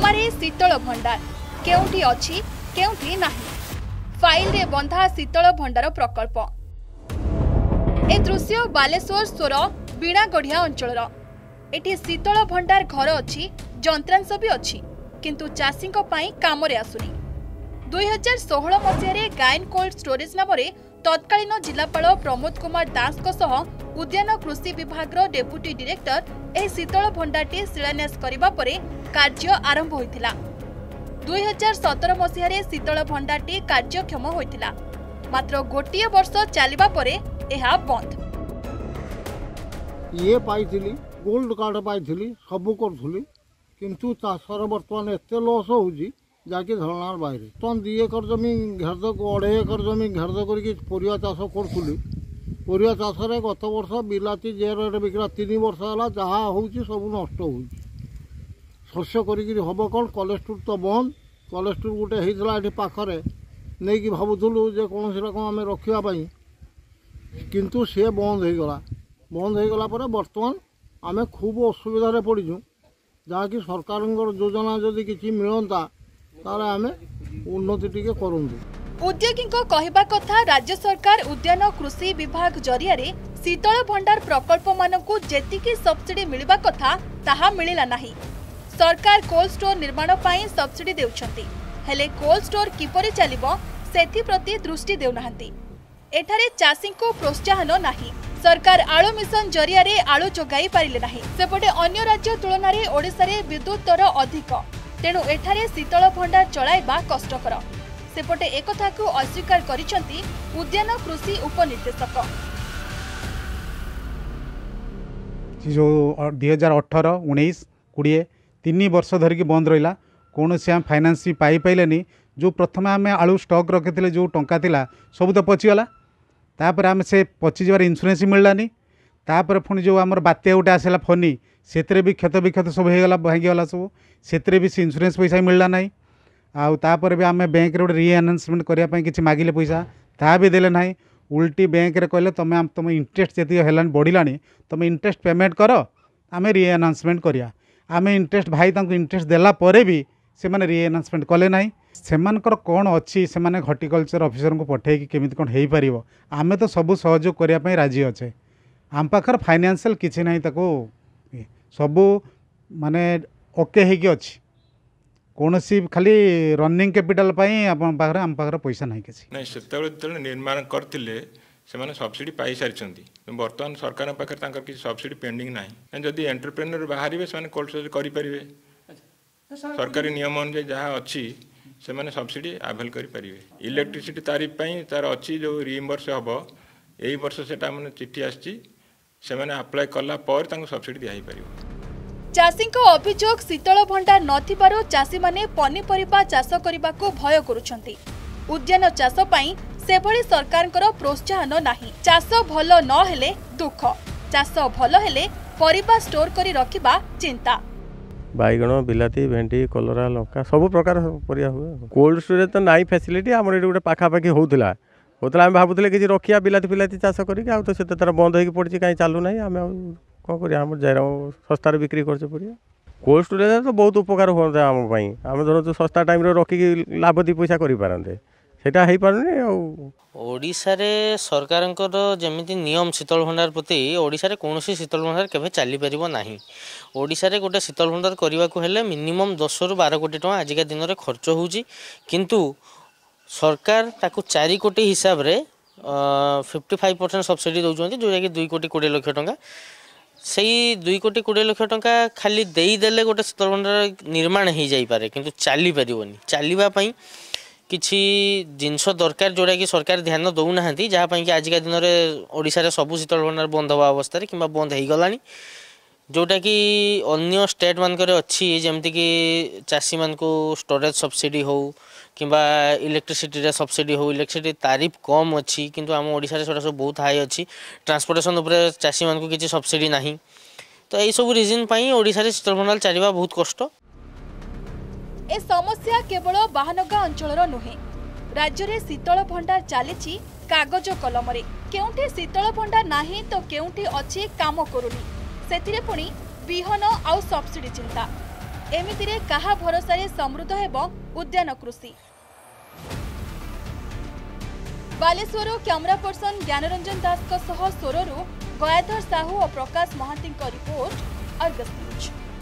जमारे शीतल भंडार केउठी अछि केउठी नाही फाइल रे बंधा शीतल भंडार प्रकल्प। ए दृश्य बालेश्वर सोर बीणागढ़िया अंचल। एठी शीतल भंडार घर अछि, जंत्रांश भी अछि, किंतु चाषी काम आसुनी। 2016 मसीह गायन कोल्ड स्टोरेज नाम तत्कालीन जिलापाल प्रमोद कुमार दास उद्यान कृषि विभाग डेप्यूटी डायरेक्टर ए शीतल भंडारटी शिलान्यास करबा परे कार्य आरंभ होइतिला। 2017 मसीह शीतल भंडारटी कार्यक्षम होइतिला, मात्र गोटिए वर्ष चलिबा परे एहा बंद। ये पाइथिली गोल्ड कार्ड पाइथिली सब करथुली, किंतु चाषर बर्तमान एते लॉस होउजी जाके धरणार बाहर। तो 2 एकर जमी घेरद 2.5 एकर जमी घेरद करके परिया चाष करूली। परिया चाष गत वर्ष बिलाती जे रेट बिकला 3 वर्ष है जहाँ होउची सब नष्ट होउची। शस्य करी हम कौन कोलेस्ट्रोल तो बंद। कोलेस्ट्रोल गोटे होता ये पाखे नहीं कि भावुलु जे कौन रकम आम रखापी, किंतु सी बंद हो गला। बंद हो गला पर बर्तमान आम खूब असुविधा पड़ीचु, जहाँकि सरकार योजना जदि किसी मिलता तारे आम उन्नति टिके करूँ। उद्योगी कहवा कथा राज्य सरकार उद्यान कृषि विभाग जरिया शीतल भंडार प्रकल्प मानकु जेतिकी सब्सिडी मिलवा कथा ताहा मिलिला नाही। सरकार कोल्ड स्टोर निर्माण पाई सब्सिडी देउछंती, हेले कोल्ड स्टोर किपरि चलिबो सेथि प्रति दृष्टि देउनाहंती। एठारे चाषी को प्रोत्साहन नाही। सरकार आलु मिशन जरिया रे आलु जोगाई पारिले नाही। सेपटे अन्य राज्य तुलना रे ओडिसा रे विद्युत दर अधिक, तेणु एठारे शीतल भंडार चलाइबा कष्टकर। सेपटे एकथा को अस्वीकार करिसंती उद्यान कृषि उपनिर्देशक। जो 2018, 19, 20 3 वर्ष धरिकी बंद रहा। कौन से आम फाइनान्स भी पाई पाइलेनी। जो प्रथम आम आलू स्टॉक रखी जो टंका थिला सब तो पचिगला। तापर आम से पचि जबार इन्शुरेंस मिललानी। तापर पुणी जो आम बात्या गोटे आसला फनी से भी क्षत विक्षत सब होगा भांगीगला सब से भी इन्शुरेंस पैसा मिलला ना। आउे भी आम बैंक रे री एनाउंसमेंट करने किसी मागिले पैसा ता भी देले ना। उल्टी बैंक रे कहले तुम इंटरेस्ट जी है बढ़ला तुम इंटरेस्ट पेमेंट कर आम री एनाउंसमेंट करिया। आम इंटरेस्ट भाई इंटरेस्ट देला परे भी से माने री एनाउंसमेंट कले ना। सेमानकर कौन अच्छी से माने हॉर्टिकल्चर ऑफिसर को पठे कि केमिति कौन हो पार आम तो सब सहयोग करने राजी अच्छे। आम पाखर फाइनेंशियल किसी ना सबू माने ओके होगी अच्छी। कौन सी खाली रनिंग कैपिटल आम पाखर पैसा ना किसी नहीं से निर्माण करते से सब्सिडी पाई सारी। बर्तमान सरकार पाखे किसी सब्सिडी पेंडिंग ना। जदि एंटरप्रेन्योर बाहर से कोल्ड स्टोरेज करें सरकारी नियम अनुसार जहाँ अच्छी से मैंने सब्सिडी आवेल करें। इलेक्ट्रिसिटी तारीफ तार अच्छी जो रिइंबर्स हम यही वर्ष से चिठी आसी अप्लाई कला सब्सिडी दिया पार। चाषी अभियोग शीतल भंडार नथिबारु चाषी माने पनीपरिबा चाष करबाको भय करुछंती। उद्यान चाष पई सेभଳି सरकारଙ୍କର प्रोत्साहन नाही। चाष भल न हेले दुख, चाष भल हेले परिबा स्टोर करी रखिबा चिंता। बैगण बिलाती भेंडी कलरा लंका सब प्रकार परिया हुए। कोल्ड स्टोरेज तो नाई फैसिलिटी आमर ये गोटे पाखापाखि होता आम भावुले कि रखिया बिलाती फिलाती चाष करके तो से तार बंद हो पड़ी कहीं चलू ना। आम कौन कर जाए सस्तार बिक्री कर पड़ा। कोल्ड स्टोरेज तो बहुत उपकार हुआ आम आम धर सस्ता टाइम रखिकी लाभ 2 पैसा करें सेटा हो पारे। ओडिशा रे सरकारंकर जमिति नियम शीतल भंडार प्रति ओडिशा रे कौन शीतल भंडार केबे चली परिबो नाही। ओडिशा रे गोटे शीतल भंडार करने को हेले मिनिमम 10 ରୁ 12 कोटी टका आजिका दिन में खर्च होउची, किंतु सरकार ताकू 4 कोटी हिसाब रे 55% सब्सिडी दउचंती, जोटा कि 2 कोटी 20 लाख टका। सही 2 कोटी 20 लाख टका खाली देई देले गोटे शीतल भंडार निर्माण हो जाई पारे, किंतु चली परिबोनी। चलीबा पई किसी जिनस दरकार जोड़ा कि सरकार ध्यान दौना जहाँपाई कि आजिका दिन में ओडिशा रे सबू शीतल भंडार बंद हवा अवस्था कि बंद हो गलानी। जोटा कि अन्य स्टेट मानक अच्छी जमती कि चाषी मान को स्टोरेज सब्सिडी हो कि इलेक्ट्रिसिटी सब्सिडी हो। इलेक्ट्रिसिटी तारीफ कम अच्छी किंतु आम ओडिशा रे सब बहुत हाई अच्छी। ट्रांसपोर्टेशन उपरे चाषी मान को किसी सब्सिडी नहीं। तो यही सब रिजन पाई ओडिशा रे शीतल भंडार चलवा बहुत कष्ट। ए समस्या केवल बाहानगा अंचल नुहे, राज्य में शीतल भंडार चली कागज कलम। केउठी शीतल भंडार नाही तो केउठी अच्छी काम करूनी, सेथिरे पुणी विहन आउ सब्सिडी चिंता। एमितिरे काहा भरोसारे समृद्ध हेबो उद्यान कृषि। बालेश्वर कैमरा पर्सन ज्ञानरंजन दास सोररू गयाधर साहू और Prakash Mahanti report Argus news.